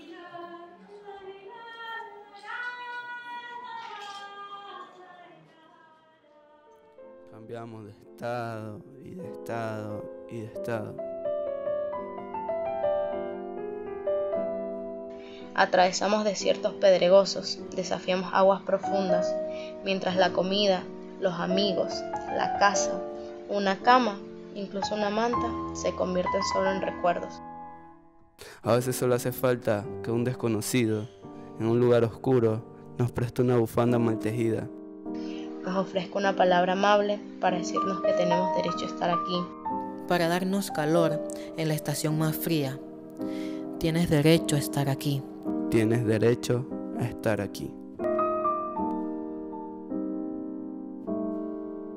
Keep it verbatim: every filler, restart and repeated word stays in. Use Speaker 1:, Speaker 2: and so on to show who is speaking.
Speaker 1: Cambiamos de estado y de estado y de estado.
Speaker 2: Atravesamos desiertos pedregosos, desafiamos aguas profundas, mientras la comida, los amigos, la casa, una cama, incluso una manta, se convierten solo en recuerdos.
Speaker 1: A veces solo hace falta que un desconocido, en un lugar oscuro, nos preste una bufanda mal tejida.
Speaker 2: Nos ofrezca una palabra amable para decirnos que tenemos derecho a estar aquí.
Speaker 3: Para darnos calor en la estación más fría. Tienes derecho a estar aquí.
Speaker 1: Tienes derecho a estar aquí.